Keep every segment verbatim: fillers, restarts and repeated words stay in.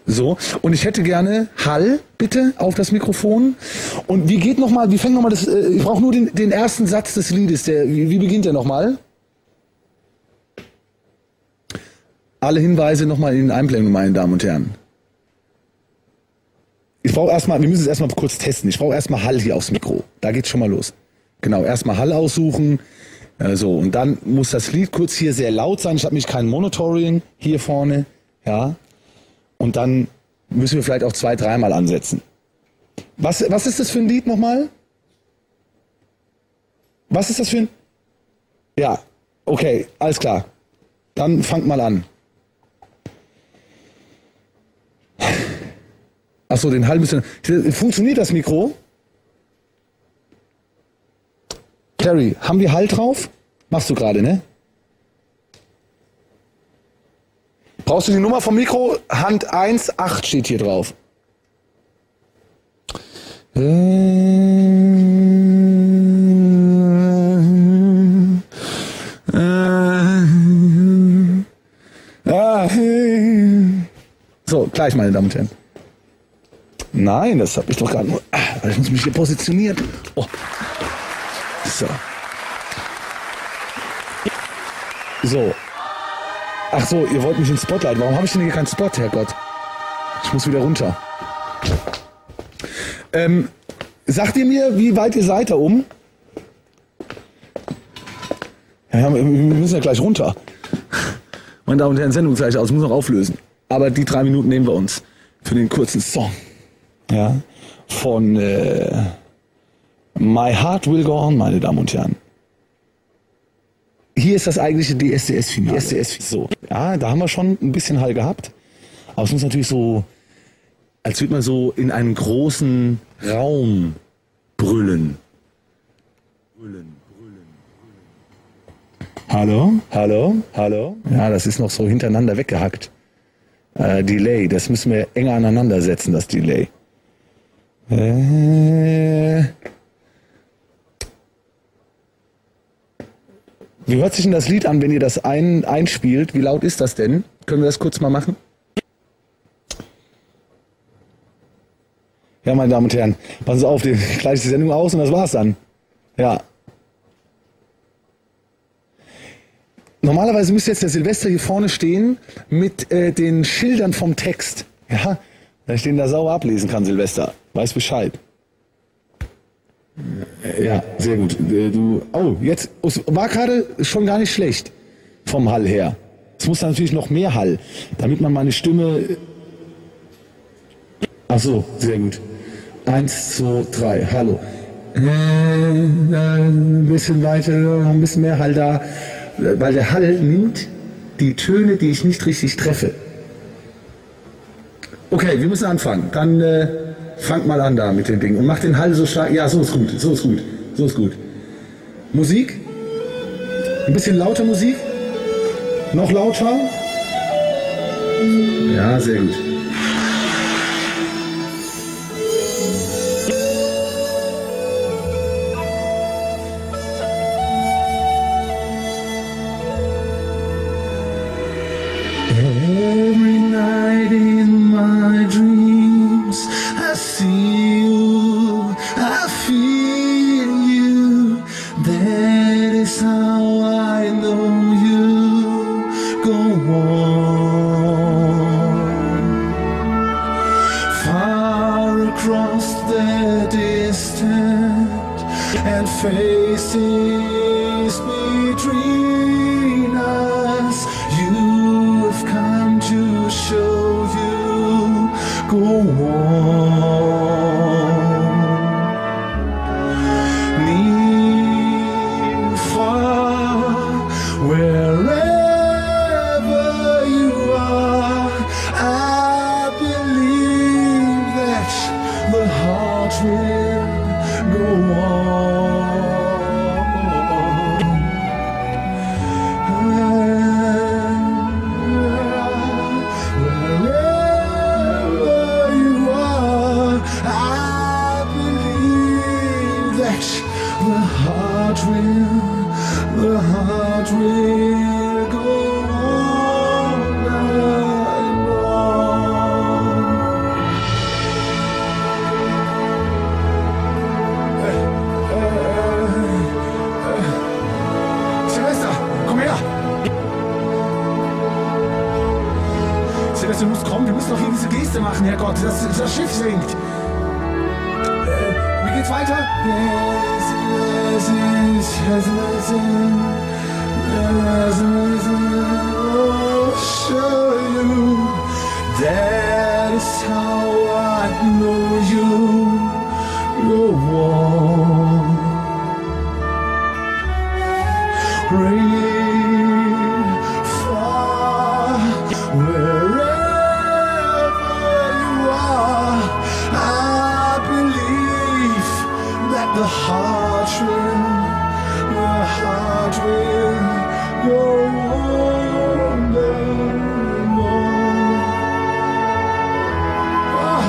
So, und ich hätte gerne Hall, bitte, auf das Mikrofon. Und wie geht nochmal, wie fängt nochmal das, äh, ich brauche nur den, den ersten Satz des Liedes. Der, wie, wie beginnt der nochmal? Alle Hinweise nochmal in den Einblendungen, meine Damen und Herren. Ich brauche erstmal, wir müssen es erstmal kurz testen. Ich brauche erstmal Hall hier aufs Mikro. Da geht's schon mal los. Genau, erstmal Hall aussuchen. Äh, so, und dann muss das Lied kurz hier sehr laut sein. Ich habe nämlich kein Monitoring hier vorne. Ja. Und dann müssen wir vielleicht auch zwei, dreimal ansetzen. Was, was ist das für ein Lied nochmal? Was ist das für ein... Ja, okay, alles klar. Dann fangt mal an. Achso, den Hall müssen... Funktioniert das Mikro? Terry, haben wir Hall drauf? Machst du gerade, ne? Brauchst du die Nummer vom Mikro? Hand eins acht steht hier drauf. Äh, äh, äh, so, gleich, meine Damen und Herren. Nein, das habe ich doch gerade nur... Ich muss mich hier positionieren. Oh. So. So. Ach so, ihr wollt mich ins Spotlight. Warum habe ich denn hier keinen Spot, Herrgott? Ich muss wieder runter. Ähm, sagt ihr mir, wie weit ihr seid da oben? Ja, wir müssen ja gleich runter. Meine Damen und Herren, Sendungszeit aus, muss noch auflösen. Aber die drei Minuten nehmen wir uns für den kurzen Song. Ja, von äh, My Heart Will Go On, meine Damen und Herren. Hier ist das eigentliche D S D S-Finale. D S D S, so, ja, da haben wir schon ein bisschen Hall gehabt. Aber es muss natürlich so, als würde man so in einem großen Raum brüllen. Brüllen, brüllen, brüllen. Hallo? Hallo? Hallo? Ja, das ist noch so hintereinander weggehackt. Äh, Delay, das müssen wir enger aneinander setzen, das Delay. Äh... Wie hört sich denn das Lied an, wenn ihr das ein, einspielt? Wie laut ist das denn? Können wir das kurz mal machen? Ja, meine Damen und Herren, passen Sie auf, die, gleich ist die Sendung aus und das war's dann. Ja. Normalerweise müsste jetzt der Silvester hier vorne stehen mit äh, den Schildern vom Text. Ja, dass ich den da sauber ablesen kann, Silvester. Weiß Bescheid. Ja, sehr gut. Du, oh, jetzt war gerade schon gar nicht schlecht vom Hall her. Es muss natürlich noch mehr Hall, damit man meine Stimme... Ach so, sehr gut. Eins, zwei, drei, hallo. Ein bisschen weiter, ein bisschen mehr Hall da, weil der Hall nimmt die Töne, die ich nicht richtig treffe. Okay, wir müssen anfangen. Dann... Äh, Fangt mal an da mit den Dingen und macht den Hall so stark. Ja, so ist gut, so ist gut, so ist gut. Musik? Ein bisschen lauter Musik? Noch lauter? Ja, sehr gut. Every night in my dreams I see you, I feel you. That is how I know you. Go on. Far across the distance and faces between us. You have come to show you. Go on. Near, far, wherever you are, I believe that the heart will go on. Schwester, du musst kommen, wir müssen doch hier diese Geste machen, Herrgott, dass das Schiff sinkt. Äh, wie geht's weiter? That is how I know you go on. Rain, far, wherever you are, I believe that the heart will, the heart will go on and on. Ah,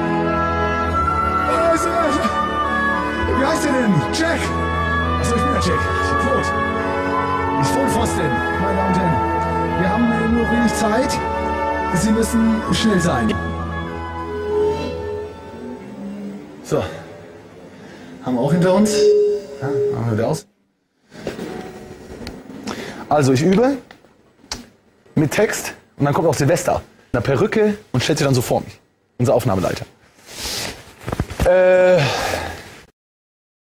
ah, ist er? Wie heißt der denn? Jack! Achso, ich bin der Jack. Tot. Ich bin Pfosten, meine Damen und Herren. Wir haben nur wenig Zeit. Sie müssen schnell sein. So. Haben wir auch hinter uns. Ja, machen wir wieder aus. Also ich übe mit Text und dann kommt auch Silvester. Eine Perücke und stellt sich dann so vor mich. Unser Aufnahmeleiter. Äh...